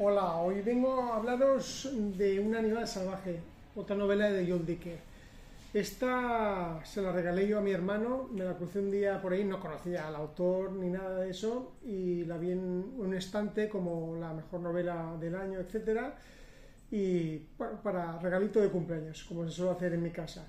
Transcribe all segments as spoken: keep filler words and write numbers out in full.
Hola, hoy vengo a hablaros de Un animal salvaje, otra novela de Joel Dicker. Esta se la regalé yo a mi hermano, me la crucé un día por ahí, no conocía al autor ni nada de eso, y la vi en un estante como la mejor novela del año, etcétera. Y bueno, para regalito de cumpleaños, como se suele hacer en mi casa.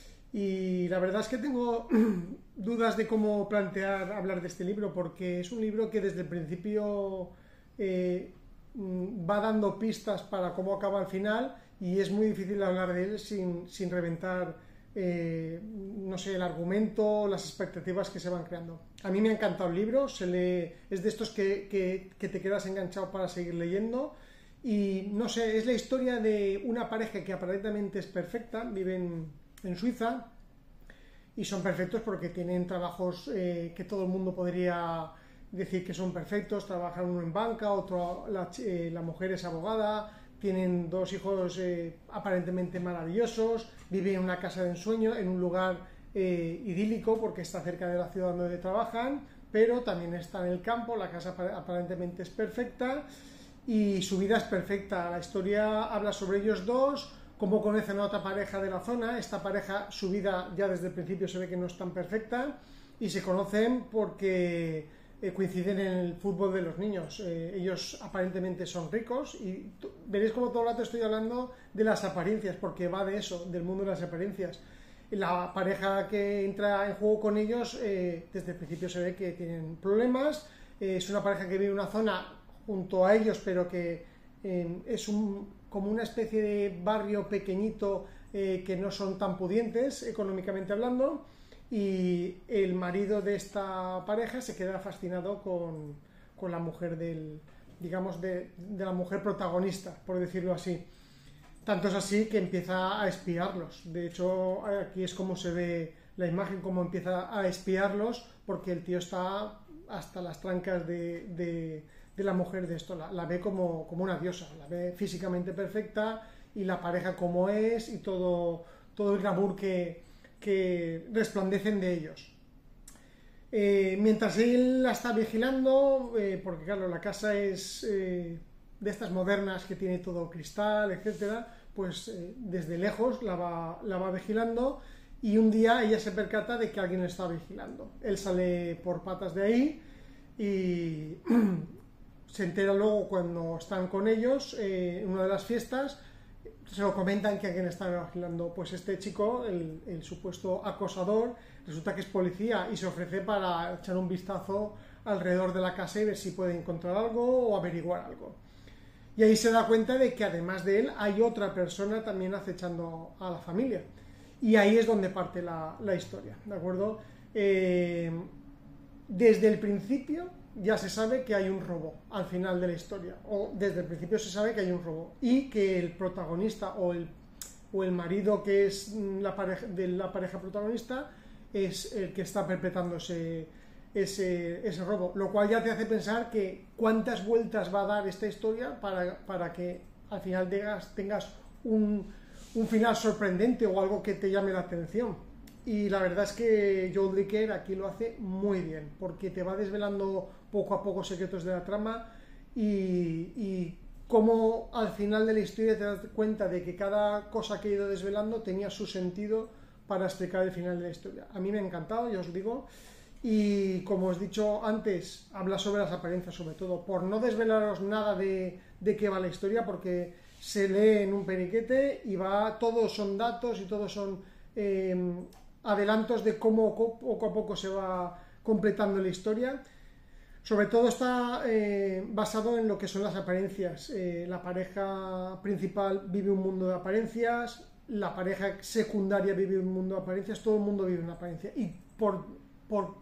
Y la verdad es que tengo dudas de cómo plantear hablar de este libro, porque es un libro que desde el principio eh, va dando pistas para cómo acaba al final, y es muy difícil hablar de él sin, sin reventar, eh, no sé, el argumento, las expectativas que se van creando. A mí me ha encantado el libro, se lee, es de estos que, que, que te quedas enganchado para seguir leyendo. Y no sé, es la historia de una pareja que aparentemente es perfecta, viven en Suiza y son perfectos porque tienen trabajos eh, que todo el mundo podría decir que son perfectos. Trabajan uno en banca, otro, la, eh, la mujer es abogada, tienen dos hijos eh, aparentemente maravillosos, viven en una casa de ensueño, en un lugar eh, idílico porque está cerca de la ciudad donde trabajan, pero también está en el campo, la casa aparentemente es perfecta y su vida es perfecta. La historia habla sobre ellos dos, cómo conocen a otra pareja de la zona. Esta pareja, su vida ya desde el principio se ve que no es tan perfecta, y se conocen porque eh, coinciden en el fútbol de los niños. Eh, ellos aparentemente son ricos, y veréis como todo el rato estoy hablando de las apariencias, porque va de eso, del mundo de las apariencias. La pareja que entra en juego con ellos, eh, desde el principio se ve que tienen problemas. Eh, es una pareja que vive en una zona junto a ellos, pero que eh, es un, como una especie de barrio pequeñito, eh, que no son tan pudientes económicamente hablando, y el marido de esta pareja se queda fascinado con, con la mujer del, digamos, de, de la mujer protagonista, por decirlo así. Tanto es así que empieza a espiarlos. De hecho, aquí es como se ve la imagen, como empieza a espiarlos, porque el tío está hasta las trancas de, de de la mujer de esto, la, la ve como, como una diosa, la ve físicamente perfecta, y la pareja como es, y todo, todo el glamour que, que resplandecen de ellos. Eh, mientras él la está vigilando, eh, porque claro, la casa es eh, de estas modernas que tiene todo cristal, etcétera, pues eh, desde lejos la va, la va vigilando, y un día ella se percata de que alguien la está vigilando. Él sale por patas de ahí y se entera luego cuando están con ellos eh, en una de las fiestas. Se lo comentan que alguien está vigilando. Pues este chico, el, el supuesto acosador, resulta que es policía y se ofrece para echar un vistazo alrededor de la casa y ver si puede encontrar algo o averiguar algo. Y ahí se da cuenta de que además de él hay otra persona también acechando a la familia. Y ahí es donde parte la, la historia, ¿de acuerdo? Eh, desde el principio ya se sabe que hay un robo al final de la historia, o desde el principio se sabe que hay un robo, y que el protagonista o el, o el marido, que es la pareja, de la pareja protagonista, es el que está perpetrando ese, ese, ese robo, lo cual ya te hace pensar que cuántas vueltas va a dar esta historia para, para que al final tengas, tengas un, un final sorprendente o algo que te llame la atención. Y la verdad es que Joel Dicker aquí lo hace muy bien, porque te va desvelando poco a poco secretos de la trama, y, y cómo al final de la historia te das cuenta de que cada cosa que he ido desvelando tenía su sentido para explicar el final de la historia. A mí me ha encantado, ya os digo, y como os he dicho antes, habla sobre las apariencias sobre todo, por no desvelaros nada de, de qué va la historia, porque se lee en un periquete y va, todos son datos y todos son eh, adelantos de cómo poco a poco se va completando la historia. Sobre todo está eh, basado en lo que son las apariencias. Eh, la pareja principal vive un mundo de apariencias, la pareja secundaria vive un mundo de apariencias, todo el mundo vive una apariencia. Y por, por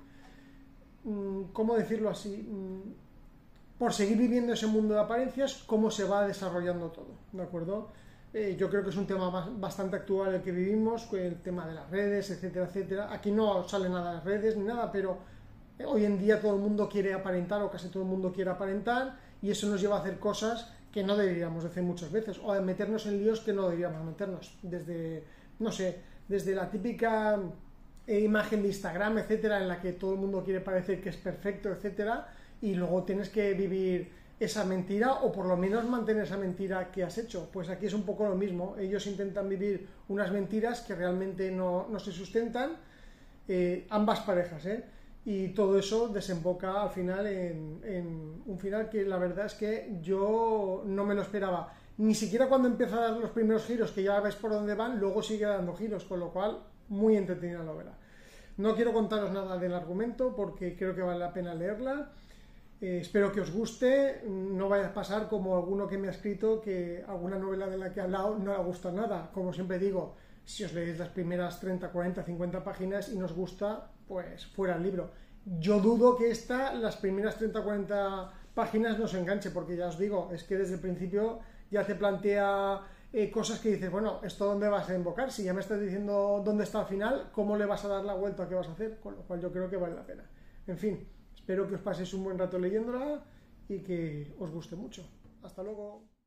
¿cómo decirlo así? Por seguir viviendo ese mundo de apariencias, cómo se va desarrollando todo, ¿de acuerdo? Eh, yo creo que es un tema bastante actual el que vivimos, el tema de las redes, etcétera, etcétera. Aquí no sale nada de las redes ni nada, pero hoy en día todo el mundo quiere aparentar, o casi todo el mundo quiere aparentar, y eso nos lleva a hacer cosas que no deberíamos hacer muchas veces, o a meternos en líos que no deberíamos meternos. Desde, no sé, desde la típica eh, imagen de Instagram, etcétera, en la que todo el mundo quiere parecer que es perfecto, etcétera, y luego tienes que vivir esa mentira o por lo menos mantener esa mentira que has hecho. Pues aquí es un poco lo mismo, ellos intentan vivir unas mentiras que realmente no, no se sustentan, eh, ambas parejas, ¿eh? Y todo eso desemboca al final en, en un final que la verdad es que yo no me lo esperaba, ni siquiera cuando empieza a dar los primeros giros, que ya ves por dónde van, luego sigue dando giros, con lo cual muy entretenida la novela. No quiero contaros nada del argumento porque creo que vale la pena leerla. Eh, espero que os guste, no vaya a pasar como alguno que me ha escrito que alguna novela de la que he hablado no le gusta nada. Como siempre digo, si os leéis las primeras treinta, cuarenta, cincuenta páginas y nos gusta, pues fuera el libro. Yo dudo que esta, las primeras treinta, cuarenta páginas nos enganche, porque ya os digo, es que desde el principio ya te plantea eh, cosas que dices, bueno, ¿esto dónde vas a invocar? Si ya me estás diciendo dónde está el final, ¿cómo le vas a dar la vuelta? ¿Qué vas a hacer? Con lo cual yo creo que vale la pena. En fin, espero que os paséis un buen rato leyéndola y que os guste mucho. Hasta luego.